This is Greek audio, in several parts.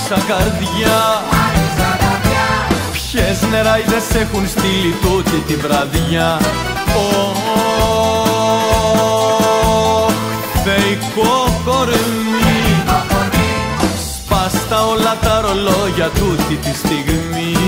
μάγισσα καρδιά. Ποιες νεράιδες έχουν στείλει τούτη τη βραδιά. Θεϊκό κορμί, σπάστα όλα τα ρολόγια τούτη τη στιγμή.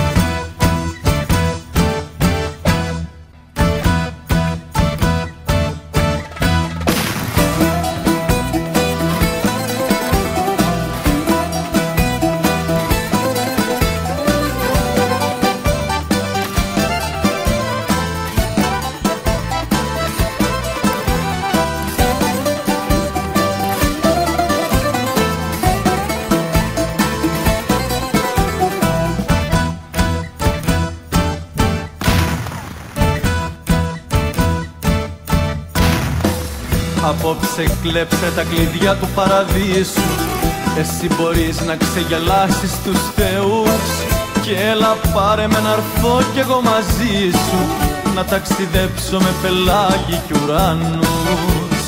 Απόψε κλέψε τα κλειδιά του παραδείσου. Εσύ μπορείς να ξεγελάσεις τους θεούς. Και έλα πάρε με να έρθω κι εγώ μαζί σου, να ταξιδέψω με πελάγι κι ουρανούς.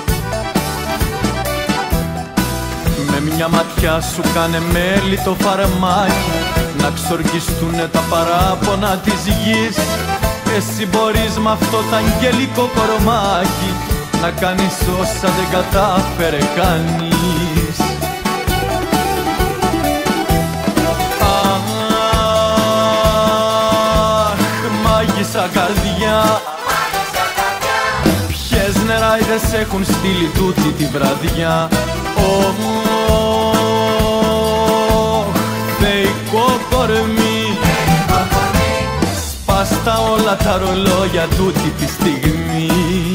Με μια ματιά σου κάνε μέλι το φαρμάκι, να ξοργιστούνε τα παράπονα της γης. Εσύ μπορείς μ' αυτό το αγγελικό κορμάκι να κάνεις όσα δεν κατάφερε κανείς. Αχ, μάγισσα καρδιά, ποιες νεράιδες έχουν στείλει τούτη τη βραδιά. Θεϊκό κορμί, σπάστα όλα τα ρολόγια τούτη τη στιγμή.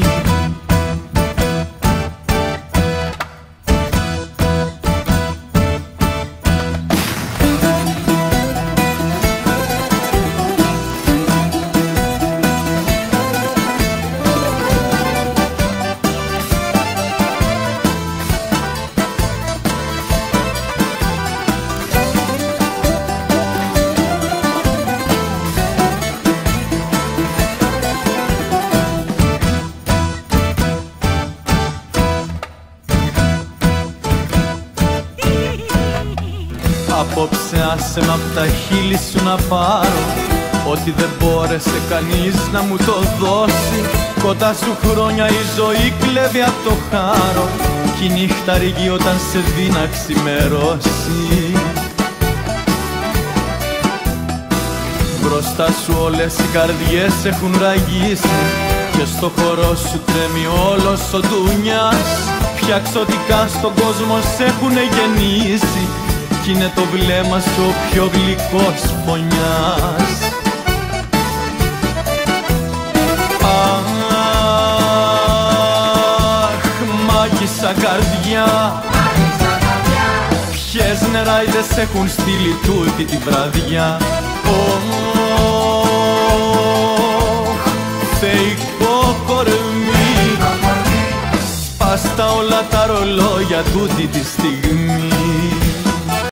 Απόψε άσε μ' απ' τα χείλη σου να πάρω ό,τι δεν μπόρεσε κανείς να μου το δώσει. Κοντά σου χρόνια η ζωή κλέβει απ' το χάρο κι η νύχτα ρηγεί όταν σε δει να ξημερώσει. Μπροστά σου όλες οι καρδιές έχουν ραγίσει και στο χορό σου τρέμει όλος ο ντουνιάς. Πια ξωτικά στον κόσμο σε έχουνε γεννήσει κι είναι το βλέμμα σου ο πιο γλυκός φωνιάς. Αχ, μάγισσα καρδιά, ποιες νεράιδες έχουν στείλει τούτη τη βραδιά. Θεϊκό κορμί, σπάστα όλα τα ρολόγια τούτη τη στιγμή.